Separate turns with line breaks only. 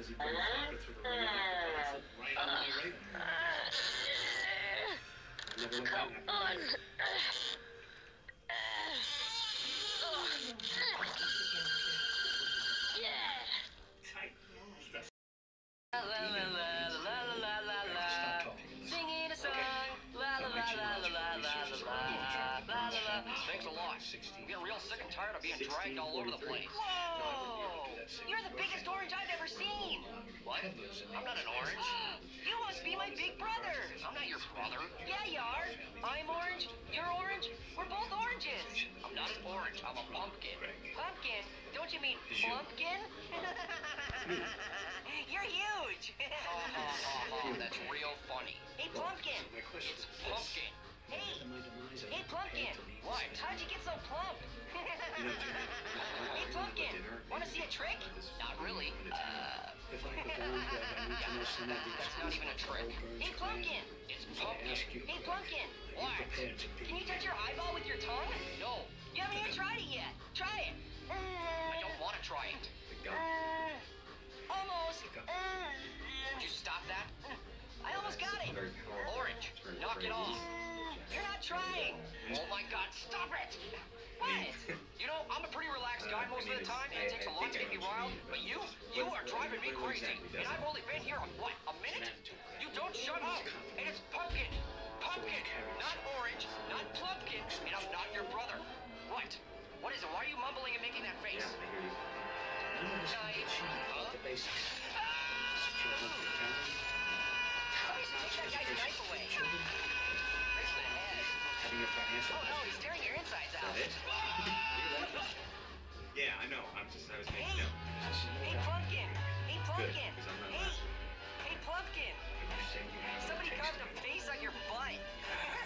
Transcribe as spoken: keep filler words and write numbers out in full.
he put his finger through the ring and put it right on my radar. I never went
Come
back.
on. Yeah.
Tight. Stress.
La la la la la la la la.
Stop talking.
Singing a song. La la la la la la la la la la.
Thanks a lot. I'm getting real sick and tired of being dragged all over the place.
Whoa! You're the biggest orange I've ever seen.
What? I'm not an orange.
You must be my big brother.
I'm not your brother.
Yeah, you are. I'm orange. You're orange. We're both oranges.
I'm not an orange. I'm a pumpkin.
Pumpkin? Don't you mean
Is you.
plumpkin? You're huge.
Oh, that's real funny.
Hey, Plumpkin.
My question
It's
is
pumpkin.
Hey,
after my demise, I
hey,
never
Plumpkin.
paid to leave.
What?
How'd you get so plump?
You know, Jimmy,
Hey, Plumpkin. Want to see a trick?
Not really.
Uh,
if I could go back, I need to know some of these.
That's not even a trick.
Hey, Plumpkin.
It's
So I
pumpkin.
ask you,
Hey, Plumpkin.
are
What?
you prepared to be?
Can you touch your eyeball with your tongue?
No,
You haven't even tried it yet. Try it.
I don't want to try it.
The gun.
Uh, almost.
The gun.
Uh,
Would you stop that?
I almost got it.
Orange, knock it off.
You're not trying.
Oh my God, stop it!
What?
You know, I'm a pretty relaxed guy most of the time, and it takes a lot to get me riled. But you, you are driving me crazy. And I've only been here, what, a minute? You don't shut up. And it's pumpkin. Pumpkin, not orange, not plumpkin, and I'm not your brother. What? What is it? Why are you mumbling and making that face?
None of this can get cheated.
Huh?
The basics.
Ah!
Secure home for your family.
Somebody take that guy's knife away.
Children.
Breaks my head.
Having your financial.
Oh no, he's tearing your insides out.
That it? Yeah, I know. I'm just, I was
Hey,
making, no.
hey, Plumpkin. Hey, Plumpkin.
'cause I'm not
Hey, hey, Plumpkin.
You say you have
Somebody
taste
carved a
for it.
face on your butt.